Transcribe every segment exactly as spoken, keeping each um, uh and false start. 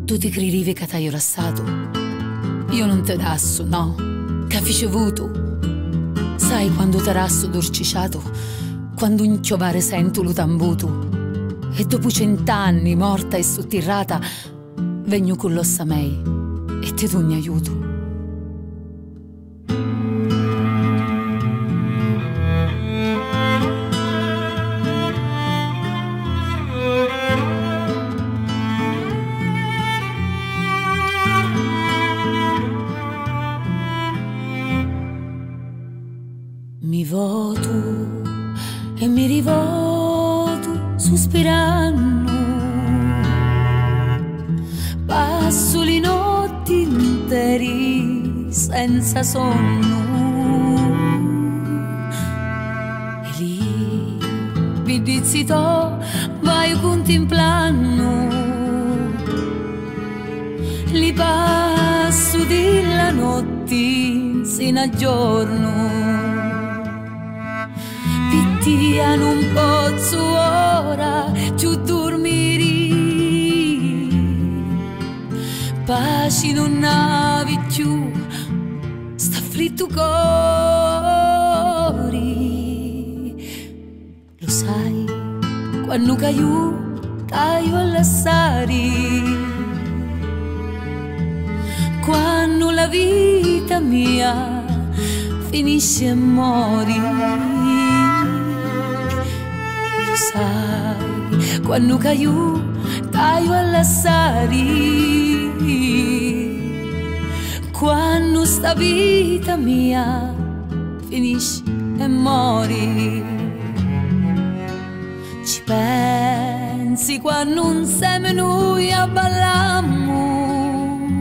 Tu ti credivi che t'hai rassato, io non te dasso, no, che ricevuto. Sai quando t'arasso dorciciato, quando inchiovare sento lo tambuto, e dopo cent'anni morta e sottirrata, vegno con l'ossa mei e te tu mi aiuto. Mi voto e mi rivoto sospirando, passo le notti interi senza sonno, e lì mi dici to vai contemplando, li passo della notte sino a giorno. Pittia non posso ora più dormire, pace non navi più, sta fritto cori. Lo sai, quando caiu, taio a lasciare, quando la vita mia finisce e mori. Sai, quando caiu, taio a lasciare, quando sta vita mia finisce e mori. Ci pensi quando insieme noi ballammo,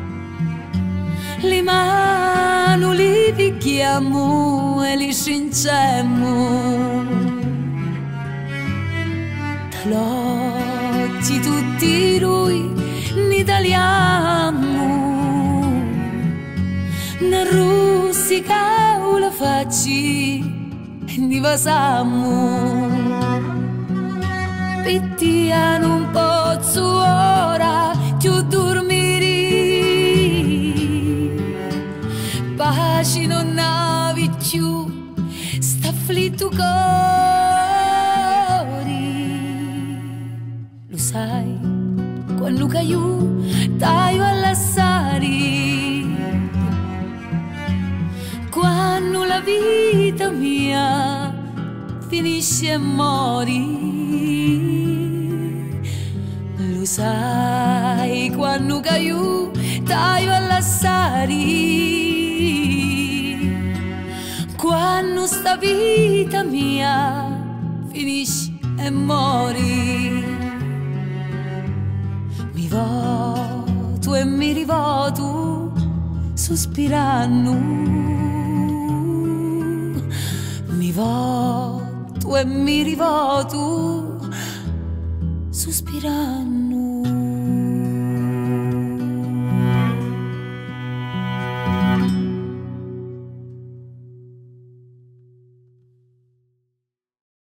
le mani li picchiamo e li scincemmo. L'oggi tutti noi ne tagliamo, ne russica la facci e ne vasamo. Pittia non posso ora più dormire, pace non navi più, sta afflitto cori. Lo sai, quando caiu, taio a lasciare, quando la vita mia finisce e mori. Lo sai, quando caiu, taio a lasciare, quando sta vita mia finisce e mori. Mi voto e mi rivoto sospirando, mi voto e mi rivoto sospirando.